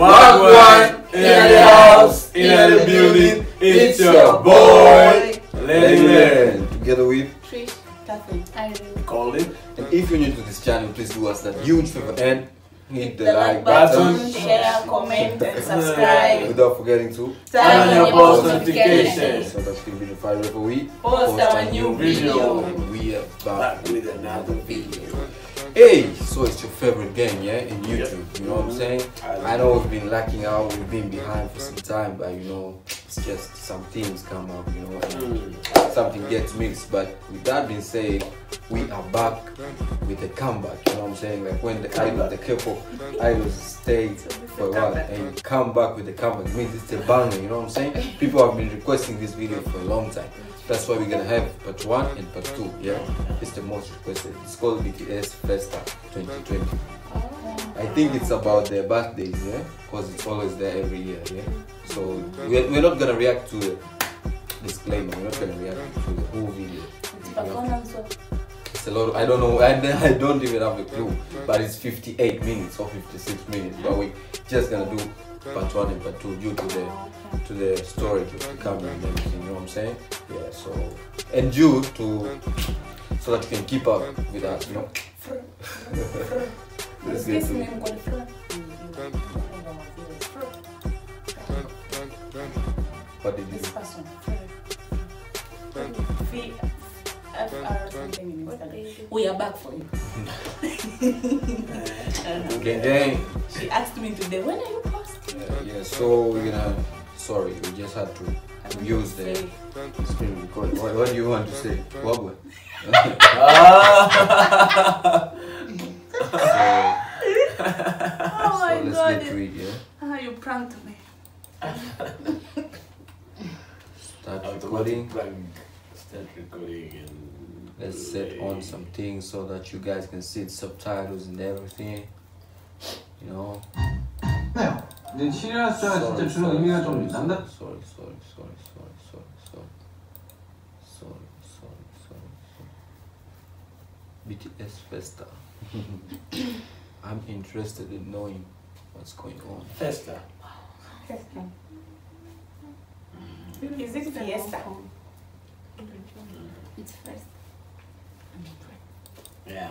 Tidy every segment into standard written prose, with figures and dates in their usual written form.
Wagwan in the house, in the building. It's your boy, Lenny. Together with Trish, Catherine, Irene, Colin. And if you're new to this channel, please do us that huge favor and hit the like button, share, comment, and subscribe. without forgetting to Turn on your post post notifications. so that you can be notified whenever we Post our new video. And we are Back back. with another video. Hey, so it's your favorite game, yeah, in YouTube. You know what I'm saying? I know we've been lacking out, we've been behind for some time, but you know, it's just some things come up, you know, and something gets mixed. But with that being said, we are back with a comeback. You know what I'm saying? Like when the idols, the K-pop idols stayed for a while and come back with the comeback, it means it's a banger. You know what I'm saying? People have been requesting this video for a long time. That's why we're gonna have part 1 and part 2. Yeah, it's the most requested. It's called BTS Festa 2020. I think it's about their birthdays, yeah, because it's always there every year, yeah. So we're not gonna react to the disclaimer. We're not gonna react to the whole video. It's a lot. I don't know. I don't even have a clue. But it's 58 minutes or 56 minutes. But we just gonna do part 1 and part 2 due to the storage of the camera and everything. You know what I'm saying? Yeah. So and due to so that you can keep up with us. You know. Let's get to it. What did you do? We are back for you. Gang. She asked me today, when are you posting? Yeah, so we're gonna. Sorry, we just had to use the screen record. What do you want to say? Wagwan. Oh my let's god. get to it, yeah? Ah, you pranked me. Start recording. Start recording and Let's set on some things so that you guys can see the subtitles and everything. You know. 네요. 이제 시리어스가 진짜 주는 의미가 좀 남다. Sorry. BTS Festa. I'm interested in knowing what's going on. Festa. Is it Fiesta? It's first. Yeah.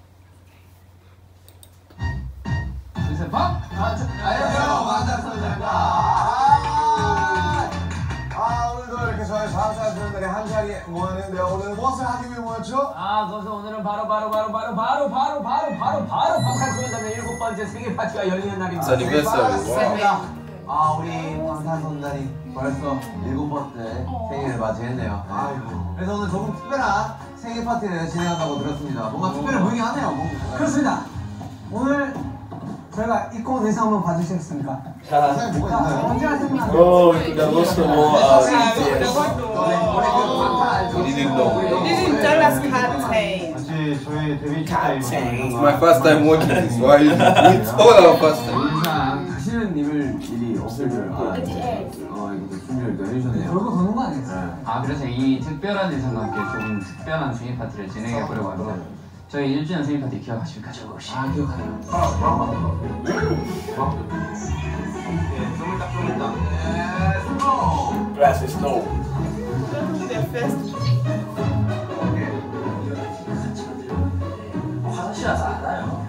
그래서 밥? 안녕하세요. 만났습니다. 오늘도 이렇게 저희 자사분들이 한 자리에 모였는데 오늘 무엇을 하기 위해 모였죠? 그래서 오늘은 바로 방탄 소년단의 7번째 생일 파티가 열리는 날입니다. It's anniversary. Wow. 우리 방탄소년단이 벌써 7번째 생일을 맞이했네요. 아이고. 그래서 오늘 조금 특별한 생일 파티를 진행한다고 들었습니다. 뭔가 특별해 보이긴 하네요. 그렇습니다. 오늘 저희가 입고 온 의상 한번 봐주시겠습니까? 의상이 뭐가 있나요? 언제 하셨나요? Oh, that was the more We didn't know. Didn't tell us Catherine. 사실 저희 데뷔 It's my first time watching this. Why? It's all our first time. 항상 다시는 입을 일이 없을 줄 알았는데 이렇게 준비를 또 해주셨네요. 얼굴 보는 거 아니겠어요? 그래서 이 특별한 의상과 함께 조금 특별한 생일 파티를 진행해 보려고 합니다. 저희 1주년 생일 파티 기억하십니까? 저 혹시? 기억하네요. grass is snow. 화장실 와서 알아요.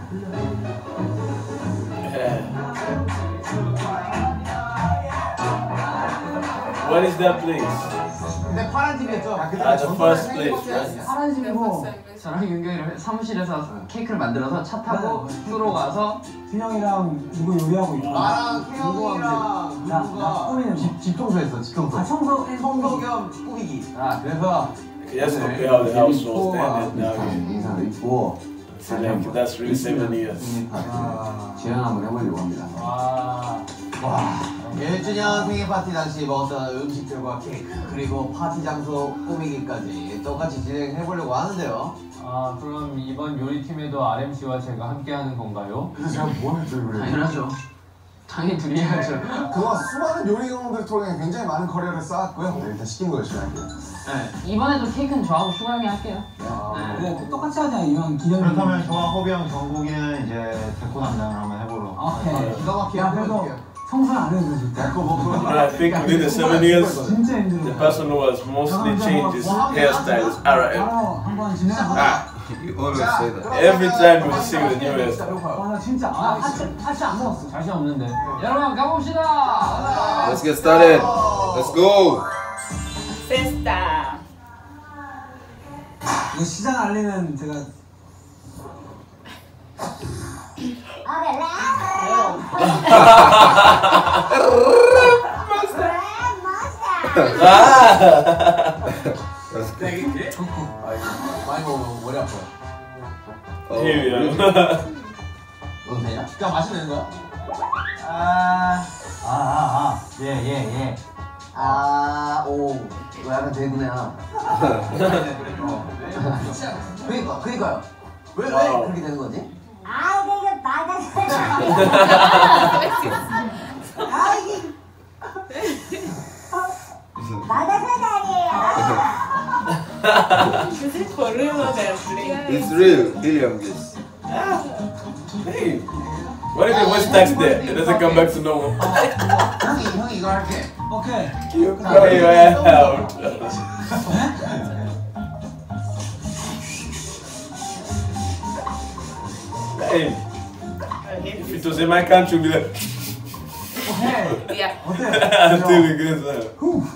What is that place? 근데 파란 집이었죠? That's the first place, right? 파란 집이고 저랑 윤경이랑 사무실에서 케이크를 만들어서 차 타고 수로 가서 준영이랑 누구 요리하고 있고 나랑 태영이랑 누구가 꾸미는 집 청소했어, 집 청소. 청소 겸 꾸미기. 그래서 Just compare how the house was then and now. 인사도 있고 It's like, that's really 7 years. 진행 한번 해보려고 합니다. 와, 1주년 생일 파티 당시 먹었던 음식들과 케이크 그리고 파티 장소 꾸미기까지 똑같이 진행해보려고 하는데요. 그럼 이번 요리팀에도 RMC와 제가 함께하는 건가요? 그래서 제가 뭘 했죠, 그래? 당연하죠. 당연히 둘이 해야죠. 그동안 수많은 요리공들 통해 굉장히 많은 커리어를 쌓았고요. 일단 시킨 거 열심히 할게요. 네, 이번에도 케이크는 저하고 슈가 형이 할게요. 네, 똑같이 하자 이왕 기념일. 그렇다면 저와 호비 형, 정국이는 이제 데코 담당을 한번 해보러. 오케이. 기가 막히게 야, 그래도 청소를 안 해도 진짜. I think within the 7 years, 진짜 힘들어. the person who has mostly changed his hairstyle is RM. 한번 진행하자. You always say that. Every time you see the new hairstyle. 나 진짜 하치 안 먹었어. 자신 없는데. 여러분 가봅시다. Let's get started. Let's go. Fiesta. 이거 시장 알리는 제가 많이 먹으면 머리 아파요. Here we go. 너도 되냐? 그냥 마시면 되는 거야? 예. 오. 이거 약간 대구네야. 그니까요. 왜 그렇게 되는 거지? Is it for real or they're playing? It's real. Helium gas. Hey, what if it was text there? It doesn't come back to normal. 형이 이거 할게. 오케이. You cry your ass out. Hey, if it was in my country, we'd be like, Yeah. I'm doing good.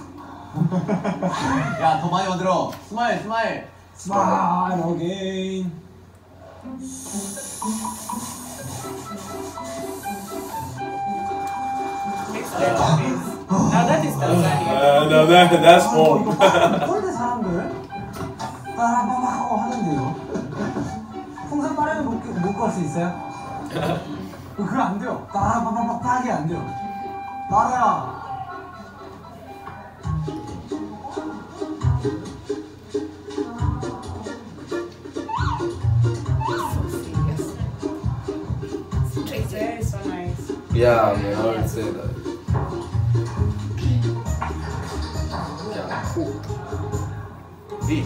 야, 더 많이 만들어. 스마일. 스마일 어게인. Mixed recipes. Now that is Tanzania. No, that's home. 꼴대 사람들 따라빠박 하고 하는데요. 풍선 빠르면 못 걸 수 있어요? 그거 안 돼요. 따라빠박 하게 안 돼요. 따라야. There is so nice. Yeah, man, I would say that. Yeah, cool. V.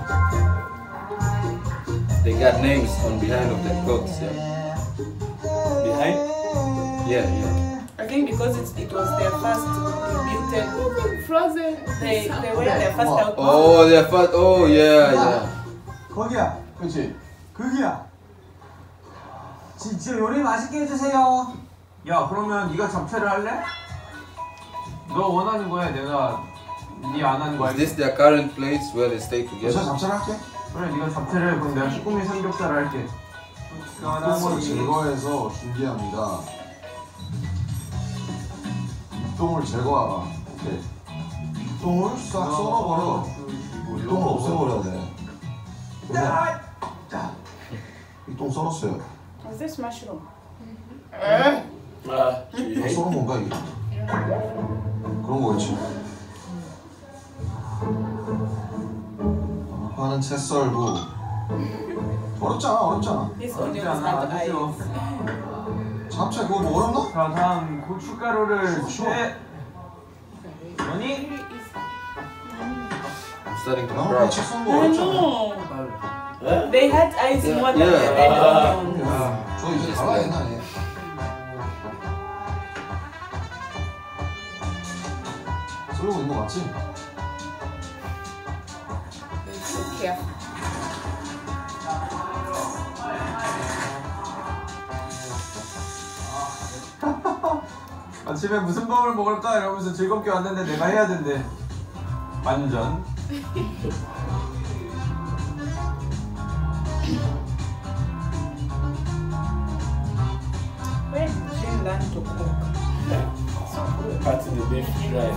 They got names on behind of their clothes, yeah. Behind? Yeah. I think because it was their first muted frozen. They were their first output. Oh, they're fat. Oh, yeah. 거기야. 그렇지. 거기야. 진짜 요리 맛있게 해주세요. 야 그러면 네가 잡채를 할래? 너 원하는 거야 내가 네 안 하는 거야? Is this their current place where they stay together? 잡채를 할게. 그래 네가 잡채를 그럼 내가 쭈꾸미 삼겹살을 할게. 똥을 제거해서 준비합니다. 똥을 제거하라. 오케이. 똥을 싹 썰어버려. 똥을 없애버려야 돼. 이 똥 썰었어요. Was this mushroom? 썰은 건가 이게? 그런 거겠지. 파는 채 썰고. 어렵잖아. This onion is hard to 아니죠. 잡채 그거 뭐 어렵나? 자 다음 고춧가루를 채. 아니? I'm starting to 나무에 cry. 채 썬 거 I 어렵잖아. know. They had eyes more than the red onions. 저 이제 달라 옛날에. 썰고 있는 거 맞지? Be careful. 아침에 무슨 밥을 먹을까 이러면서 즐겁게 왔는데 내가 해야 된대. 완전. Where did you learn to cook? So good. Part of the beef dry.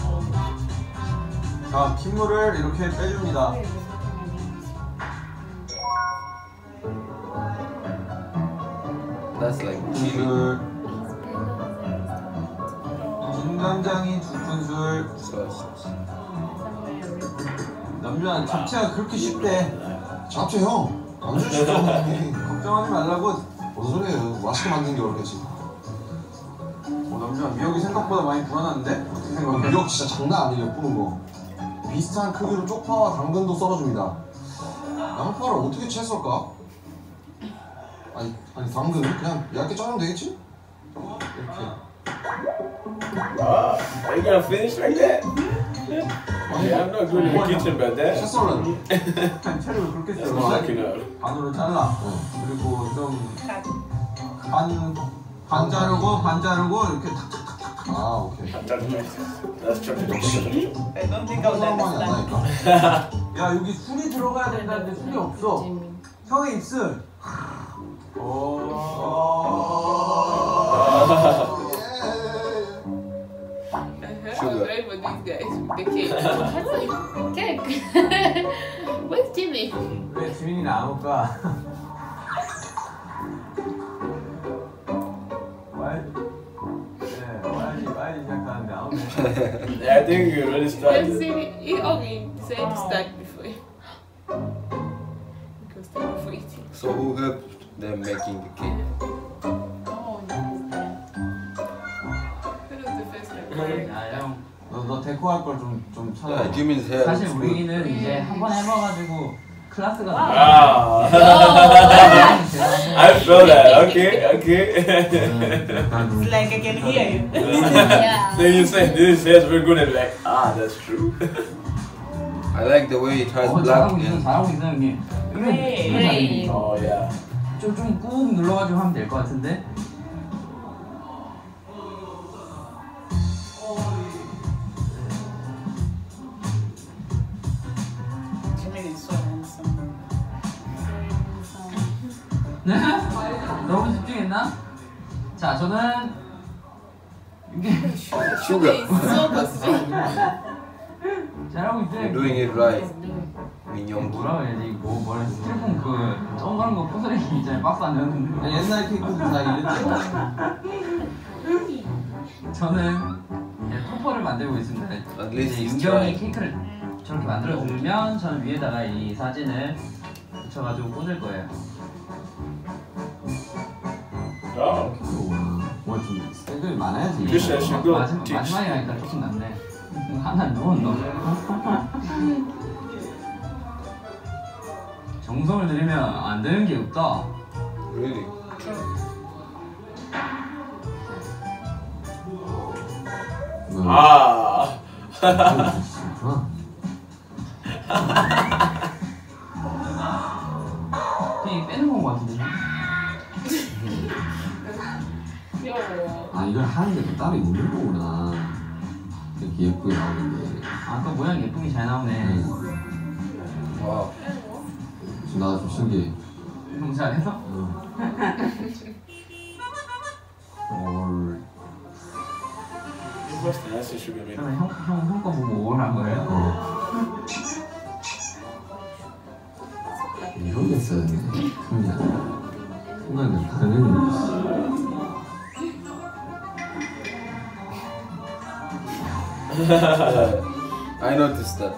자 핏물을 이렇게 빼줍니다. That's like chili. 물. 진간장이 2큰술. 남주한 잡채가 그렇게 쉽대. 잡채 형. 완전 쉽죠. 걱정하지 말라고. 무슨 소리예요? 맛있게 만든 게 어렵겠지. 남주한 미역이 생각보다 많이 불어났는데? 어떻게 생각해? 미역 진짜 장난 아니에요, 뿌는 거. 비슷한 크기로 쪽파와 당근도 썰어줍니다. 양파를 어떻게 채 썰까? 아니 당근을 그냥 얇게 자르면 되겠지? 이렇게. Are you gonna finish like that? Yeah, I'm not good in the kitchen about that. 채를 그렇게 That's 썰어. looking up. 반으로 잘라. 그리고 좀 반 자르고 이렇게 탁탁탁탁. 아 오케이. That's chocolate. I don't think I'll 상관이 안 understand. 나니까. 야 여기 술이 들어가야 된다는데 술이 없어. 형의 입술. I'm ready for these guys with the cake. Cake. Where's Jimmy? 왜 지민이는 안 올까? 와야지 시작하는데 안 오네. Yeah, I think you already Let's started. see. Okay, say start before. Because start before eating. So who helped them making the cake? Oh, nice. Who was the first one? 야, 형. 너 데코 할 걸 좀 찾아. Yeah, Jimin's hair 사실 looks good. 우리는 이제 한 번 해봐가지고 클래스가 Wow. I feel that. Okay. It's like I can hear you. Yeah. Then you say this hair's very good and like, that's true. I like the way it has black 잘하고 있어, and 잘하고 있어 형님. Great. Oh yeah. 좀 꾹 눌러가지고 하면 될 것 같은데. Jimmy is so handsome. 네? 너무 집중했나? 자, 저는 이게 sugar. So good. 잘하고 있어요. You're doing it right. 민영기. 뭐라고 해야지? 뭐라 스티로폼 그 동그란 거 부서지기 있잖아요. 박스 안 열었는데. 옛날 케이크도 다 이랬지. 저는 이제 토퍼를 만들고 있습니다. At least 이제 he's 윤경이 trying. 케이크를 저렇게 만들어 주면 저는 위에다가 이 사진을 붙여가지고 꽂을 거예요. Oh. 뭐좀 스탠들이 많아야지. You should go teach. 마지막에 하니까 조금 낫네. 하나 누웠노. 정성을 들이면 안 되는 게 없다. Really? Ah. 그냥 빼는 거 같은데. 귀여워. 아 이걸 하는데 또 따로 있는 거구나. 이렇게 예쁘게 나오는 게. 아까 모양 예쁘게 잘 나오네. Wow. 나도 좀 신기해. 너무 잘해서? 헐. What's the answer sugar baby? 그러면 형 거 보고 오란 거예요? 이런 게 있어야 돼. 그냥 순간에 다른 의미가 있어. I noticed that.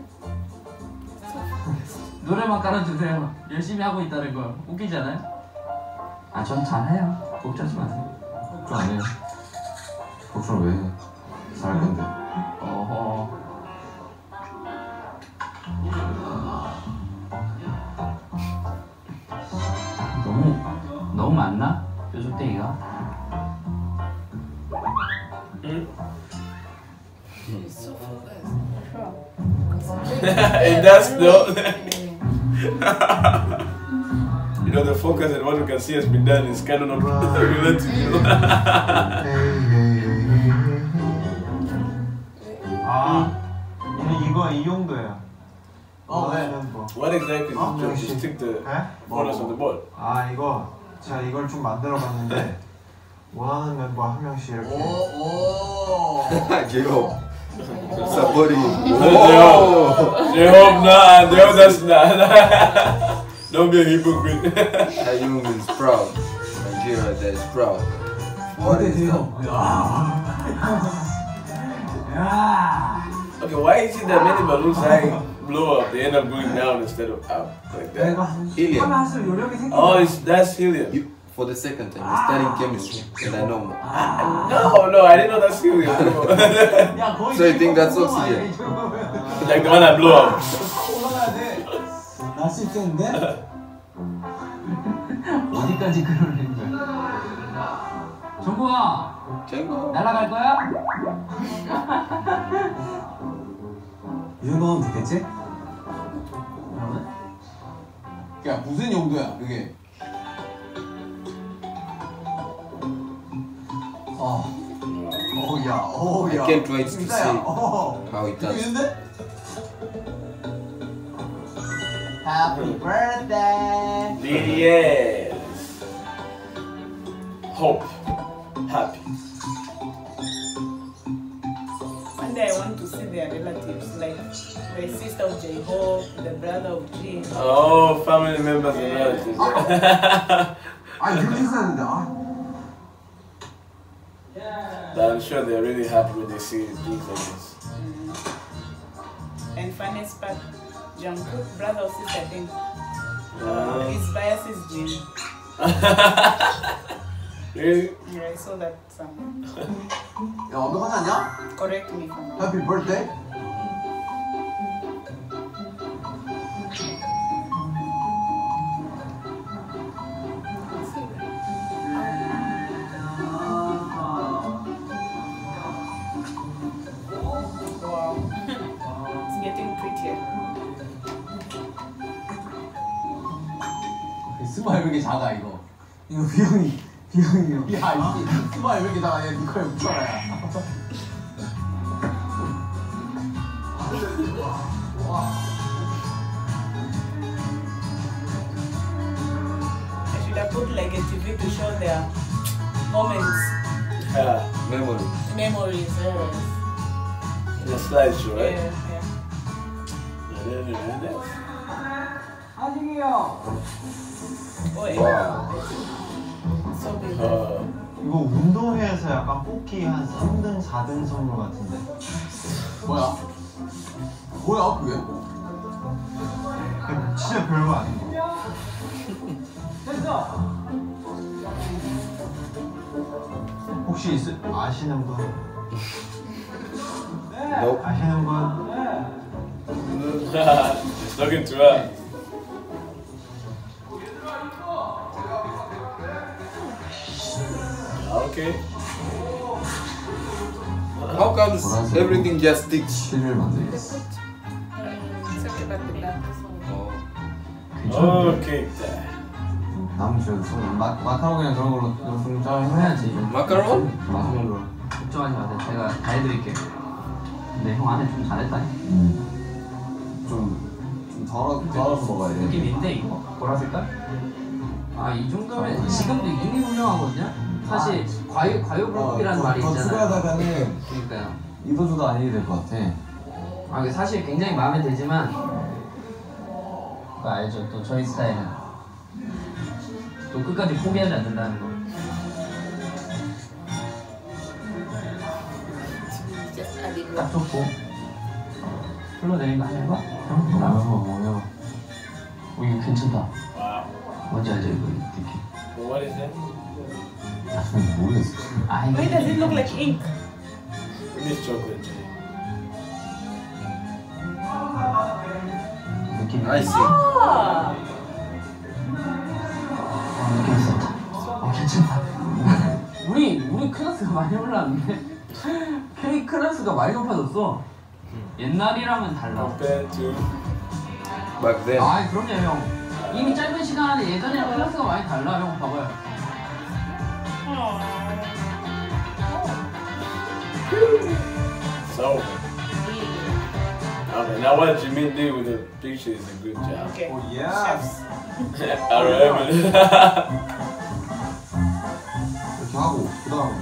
노래만 깔아주세요. 열심히 하고 있다는 거 웃기지 않아요? 아, 전 잘해요. 걱정하지 마세요. 걱정 안 해. 걱정을 왜 해? 잘할 건데. 어허. 너무 많나? 뾰족대기가? He's so focused. And that's the. You know, the focus and what you can see has been done is kind of not related, you know. 아, 이거 이 정도예요. 왜? What exactly is the joke? Just stick the photos on the board. 아 이거 제가 이걸 좀 만들어 봤는데 원하는 멤버 한 명씩 이렇게 J-Hope. Somebody. J-Hope, nah, J-Hope, that's not. Don't be a hypocrite. Taeyong is proud. Nigeria that is proud. What is that? Okay, why is it that many balloons blow up? They end up going down instead of up like that. Helium. Oh, that's helium. For the second time, we're studying chemistry, and I know more. No, I didn't know that's helium. So you think that's oxygen? Like the one that blew up. 날 수 있겠는데? 어디까지 그러는 거야? 정국아, 날아갈 거야? 이 정도면 됐겠지? 야 무슨 용도야 그게? I can't wait to see 진짜야. how it does. 있는데? Happy birthday. BTS. Hope. Happy. One day I want to see their relatives, like the sister of J-Hope, the brother of Jin. Oh, family members and relatives. 아 이렇게 했었는데 But I'm sure they're really happy when they see things like this. And funniest part, Jungkook, brother or sister, I think. Yeah. His bias is Jin. Really? Yeah, I saw that somewhere. 야 언급하지 않냐? Correct me if I'm wrong. Happy birthday. Wow. It's getting prettier. 스마일 왜 이렇게 작아 이거? 이거 비형이요. 야 이 스마일 왜 이렇게 작아? 얘 니꺼에 묻혀라 야. I should have put like a TV to show their moments, Yeah. Memory. memories. The slideshow, right? Yeah. 아직이요. Oh, yeah. Wow. So big. 이거 운동회에서 약간 뽑기 한 3등, 4등 선물 같은데. 뭐야? 뭐야 그게? 진짜 별거 아니고. 됐어. 혹시 아시는 분? Nope. 아시는 분? Just looking to us. Okay. How comes everything just sticks? 실을 만들겠어. Sorry about the black. Okay. 남은 지어도 손 마카롱이나 그런 걸로 좀 해야지. Macaron? 마시멜로. 걱정하지 마세요. 제가 다 해드릴게요. 근데 형 안에 좀 잘했다. 좀 덜어서 먹어야 돼. 느낌인데 이거 보라 색깔? 아 이 정도면 지금도 이미 훌륭하거든요. 사실 과유불급이라는 말이 더 있잖아요. 추가하다가는 그러니까요. 이도저도 아니게 될 것 같아. 아 이게 사실 굉장히 마음에 들지만 그거 알죠? 또 저희 스타일은 또 끝까지 포기하지 않는다는 거. Just a little. 딱 좋고 흘러내린 거 한번 해봐? 먹어. 이거 괜찮다. Wow. 뭔지 알죠 이거 느낌? Well, what is that? 모르겠어. 아 Why does it look like ink? We need chocolate. 느낌이 I see. Ah! 느낌 있었다. 괜찮다. 우리 클래스가 많이 올랐는데 K 클래스가 많이 높아졌어. 옛날이랑은 달라. Compared to. Back then. 아 그럼요 형. 이미 짧은 시간 안에 예전이랑 클래스가 많이 달라. 형 봐봐요. So. Okay, now what Jimin did with the picture is a good job. Okay. Oh yeah. Chefs. I remember. 이렇게 하고 그다음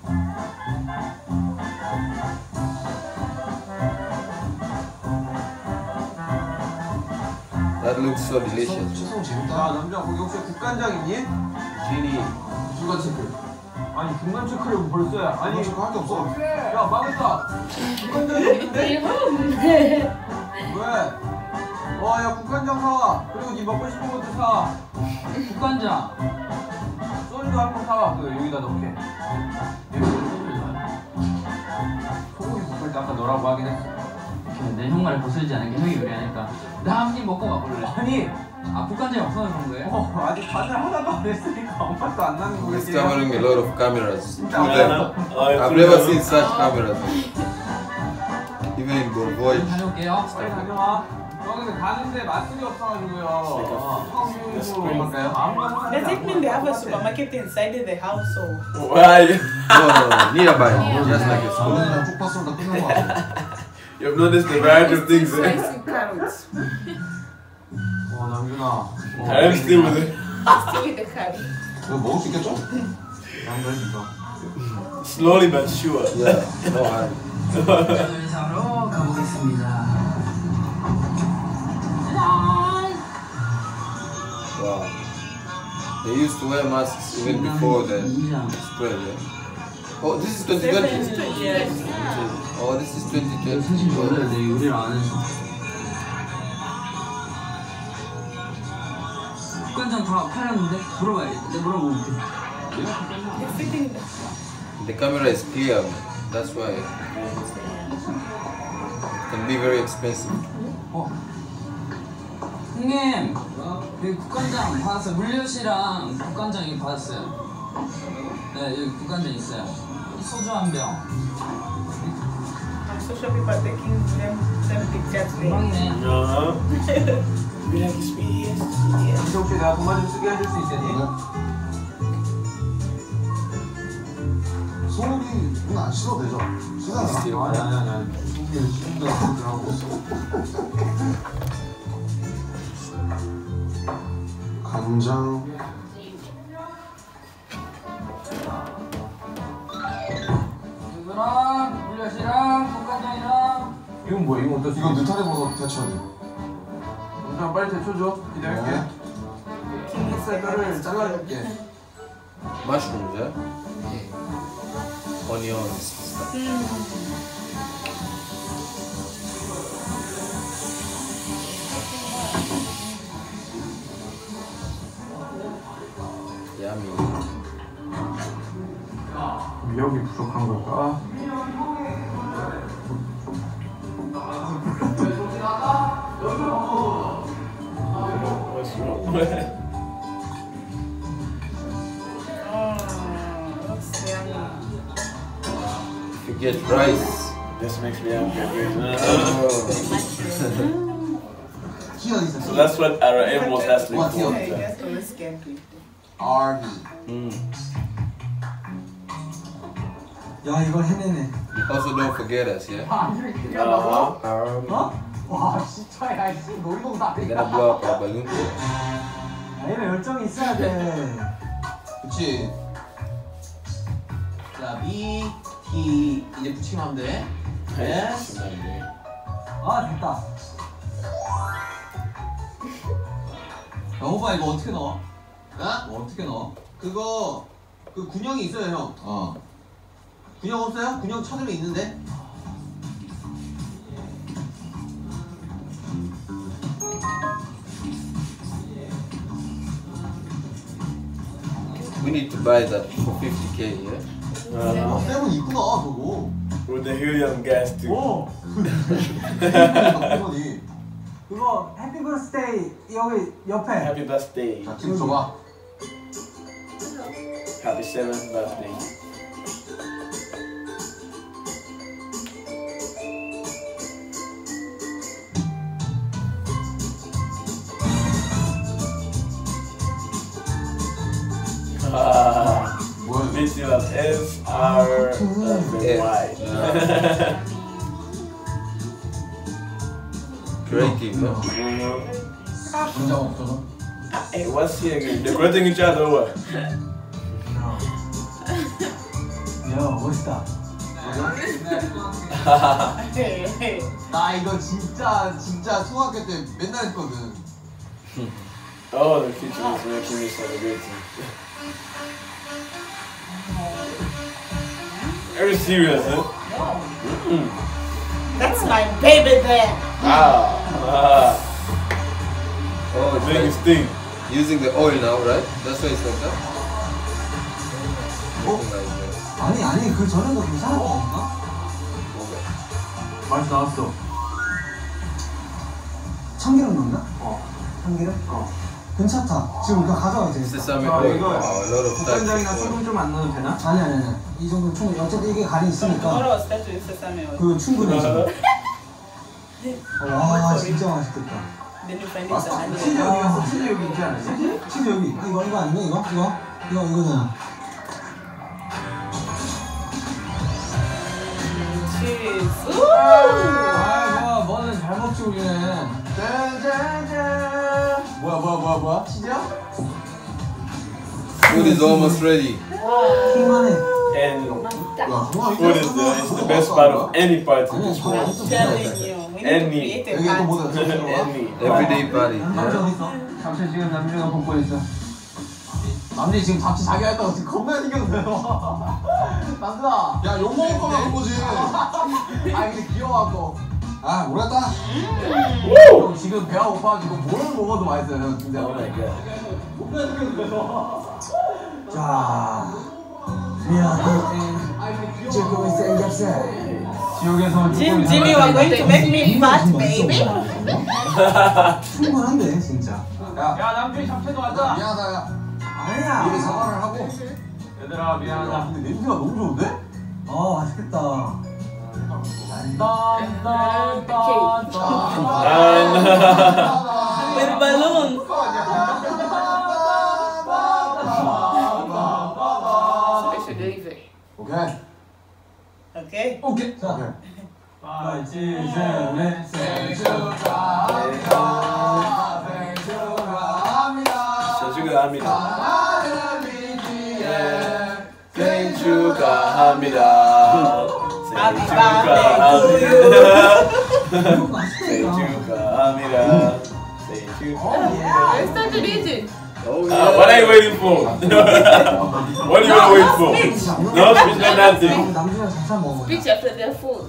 That looks so delicious. 추성 야 재밌다. 남자 거기 혹시 국간장 있니? Genie. 중간 체크. 아니 중간 체크를 벌써야. 아니 체크 할게 없어. 야 망했다. 국간장이 없는데? 왜? 와야 국간장 사. 그리고 네 먹고 싶은 것도 사. 국간장. 소주도 한 번 사와. 그 여기다 넣게. 소고기 볶을 때 아까 넣으라고 하긴 했어. 내 형 말을 거슬리지 않은 게 형이 요리하니까 나 한 입 먹고 가볼래. 아니 아 국간장이 없어서 그런 거예요? 아직 간을 하나도 안 했으니까 맛도 안 나는 거예요. Discovering a lot of cameras. I've never seen such cameras. Even in Gorgoy. 다녀올게요. 빨리 다녀와. 저 근데 가는데 맛술이 없어가지고요. 처음으로 갈까요? Does it mean they have a supermarket inside the house or? Why? No, nearby. Just like a school. 오늘이랑 쪽파스로 다 끝난 거 같아. You've noticed the variety of things there. Spicy carrots. 와 남준아. I'm still with it. Still with the curry. 이거 먹을 수 있겠죠? 남준 이거. Slowly but sure. Yeah, no hurry. 저희 사러 가보겠습니다. Wow. They used to wear masks even before the spread, yeah? Oh, this is 2020? Yes. Oh, this is 사실 2020. 몰라요. 내 요리를 안 해서. 국간장 다 팔렸는데? 물어봐야겠다. 내가 물어볼게. They're fitting the. The camera is clear, that's why it can be very expensive. 형님, 여기 국간장 받았어요. 물엿이랑 국간장 이거 받았어요. 네, 여기 국간장 있어요. 소주 한 병. Social people are taking them pictures there. 대박이네. Good experience. 남준 혹시 내가 도마 좀 쓰게 해줄 수 있겠니? 소고기는 안 씻어도 되죠? 씻어요. 아니. 소고기는 씻는다고 하고 있어. 간장. 이거랑 물엿이랑 국간장이랑. 이건 뭐야? 이건 어떻게? 이거 느타리 버섯 데쳐야 돼. 남준 빨리 데쳐줘. 기다릴게. 흰색깔을 잘라줄게. Mushrooms, yeah? Onions. Yummy. 미역이 부족한 걸까? What's wrong? Looks yummy. If you get rice. This makes me happy again. Oh. So that's what RM was asking What? for. Okay, that's always scary. RB. 야 이걸 해내네. Also don't forget us, yeah? 와 진짜 야 씨 놀이동산 We're gonna blow up our balloon. 야 이런 열정이 있어야 돼. 그치. 자, B, T 이제 붙이면 하면 돼. S. 아 됐다. 야, 호빠 이거 어떻게 넣어? 어? 어떻게 넣어? 그거 그 군형이 있어요, 형. 군형 없어요? 군형 찾으면 있는데. We need to buy that for 50k, yeah? 쌤은 있구나, 저거. With the helium gas too. 오 어머니. 그거 해피 버스데이 여기 옆에. Happy birthday. 자, 지금 줘봐. Happy 7th birthday. 뭐야? Initial of S, R, and Y. Creative, no? 문장 없어서. Hey, what's here again? Decorating each other or what? 야 멋있다. 나 이거 진짜 초등학교 때 맨날 했거든. Oh, the kitchen is making me celebrating. Are you serious, huh? That's my baby there. Oh, it's Doing his like thing. using the oil now, right? That's why it's like that? Making like that. 아니 그 전에도 괜찮은 거 없나? 맛이 나왔어. 참기름 넣나? 참기름? 괜찮다. 지금 이거 가져가도 되겠다. Sesame 아, oil. 이거 Wow, a lot of 국간장이나 types of 소금 oil. 좀 안 넣어도 되나? 아니. 이 정도 충분히. 어차피 이게 간이 있으니까 Tomorrow I'll start with sesame oil. 그 충분해 지금. 와 진짜 맛있겠다. Then you find it's an 치즈 onion. 여기 갔어. 치즈 여기 있지 않았지? 치즈 여기. 이거 아니야? 이거는. Cheese. Ooh. 아, 뭐는 잘 먹지 우리는. 짠짠짠. 뭐야? 치즈야? Food is almost ready. 킹만해. And 야, food is the best part of any party. 아니야, 저거 I'm 어딨어? telling you, we need And to me. create a 여기 또 party. 뭐다? And me. Everyday party. 남자 Yeah. 어딨어? 잠시 지금 남준이가 볶고 있어. 남들이 지금 잡지 자기 할까 지금 겁나 생겼어요. 남들아. 야, 욕 먹을 거면 그런 거지. 아, 근데 귀여워갖고. 아, 모르겠다. 형 지금 배가 고파가지고 뭘 먹어도 맛있어요, 형 진짜. Oh my god. 겁나 생겼어요. 자, 미안해. 지금 생겼어. 지옥에서 Jimmy, you are going to make me fat, baby. 충분한데 진짜. 야 남준이 잡채도 하자. 미안하다, 야. 아니야. 미리 사과를 하고. 얘들아 미안하다. 근데 냄새가 너무 좋은데? 맛있겠다. With balloons. Special delivery. 오케이. Okay. 오케이. 자, 오케이. 5, 6, 7, 생일 축하합니다. 생일 축하합니다. 생일 축하합니다. 사랑하는 BTS. 생일 축하합니다. Happy 생일 birthday to you. 이거 생일 맛있겠다. 축하합니다. 생일 축하합니다. Let's start to eat. What are you waiting for? What are you waiting for? No, speech like nothing. 남준이랑 잡채 먹어. Speech after their food.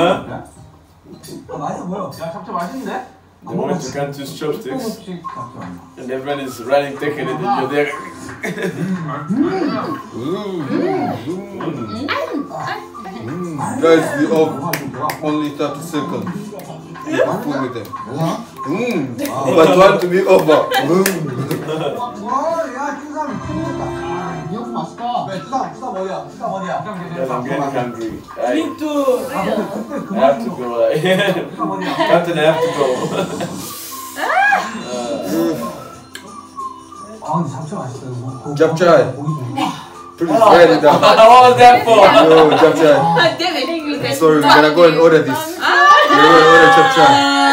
맛있어 보여. 야 잡채 맛있는데? They want to come to chopsticks, 조금씩 잡채. and everyone is running, taking it, and you're there. Guys, we have only 30 seconds. You can fool with them. But want to be over. 와, 야, 쭈삼 큰일났다. 이거 맛있다. 왜 쭈삼 어디야? 쭈삼 어디야? Guys, I'm getting hungry. Me too. 아, 근데 그때 I 그만 have to go. Like, 쭈삼 어디야? Captain, I have to go. 아, 근데 잡채 맛있다. 이거. 잡채. 고기 좀. Please write it down. What was that for? Yo, Japchae. Ah, damn it. Sorry, we're gonna go and order this. We're gonna order Japchae.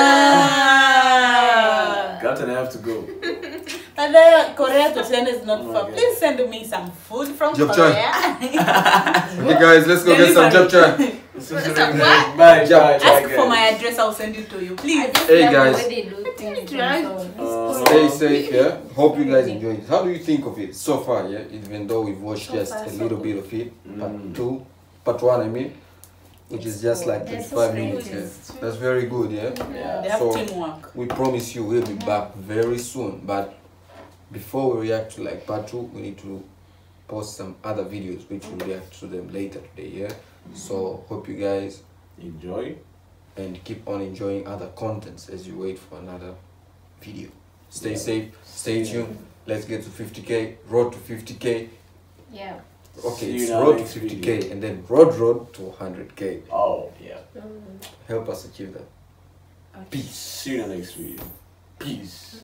Captain, I have to go. And then Korea to send is not far. Okay. Please send me some food from Japchae. Korea. Okay, guys, let's go get some Japchae. Bye, bye, Jap- bye, Ask for guys. my address, I'll send it to you. Please. Hey, guys. Uh, Stay safe, yeah? Hope you guys enjoyed it. How do you think of it so far, yeah? Even though we've watched just a little bit of it. Part one, I mean. Which is just like 25 minutes, yeah? That's very good, yeah? They have So, teamwork. we promise you we'll be back very soon. But before we react to like part 2, we need to post some other videos which we'll react to them later today, yeah? So, hope you guys enjoy and keep on enjoying other contents as you wait for another video. Stay safe, stay tuned. Let's get to 50k, road to 50k. Yeah. Okay, See it's you now road to next 50k video. and then road to 100k. Oh, yeah. Help us achieve that. Peace. See you in the next video. Peace.